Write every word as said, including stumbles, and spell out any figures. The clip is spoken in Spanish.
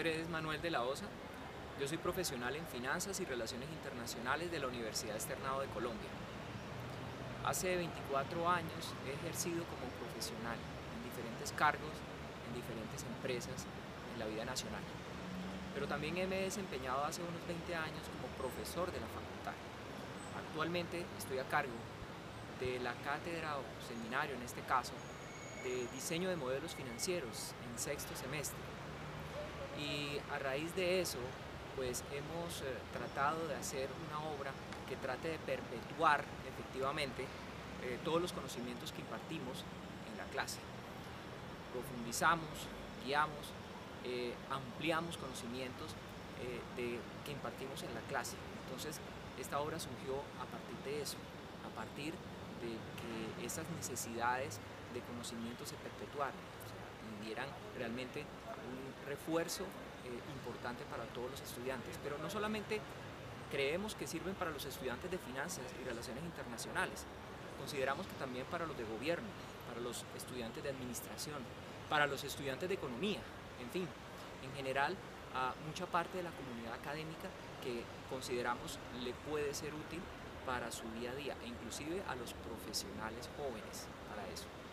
nombre es Manuel de la Osa. Yo soy profesional en Finanzas y Relaciones Internacionales de la Universidad Externado de Colombia. Hace veinticuatro años he ejercido como profesional en diferentes cargos, en diferentes empresas en la vida nacional. Pero también me he desempeñado hace unos veinte años como profesor de la facultad. Actualmente estoy a cargo de la cátedra o seminario, en este caso, de diseño de modelos financieros en sexto semestre. Y a raíz de eso, pues hemos eh, tratado de hacer una obra que trate de perpetuar efectivamente eh, todos los conocimientos que impartimos en la clase. Profundizamos, guiamos, eh, ampliamos conocimientos eh, de, que impartimos en la clase. Entonces, esta obra surgió a partir de eso, a partir de que esas necesidades de conocimiento se perpetuaran, o sea, y dieran realmente un refuerzo eh, importante para todos los estudiantes. Pero no solamente creemos que sirven para los estudiantes de Finanzas y Relaciones Internacionales, consideramos que también para los de Gobierno, para los estudiantes de Administración, para los estudiantes de Economía, en fin, en general a mucha parte de la comunidad académica que consideramos le puede ser útil para su día a día, e inclusive a los profesionales jóvenes para eso.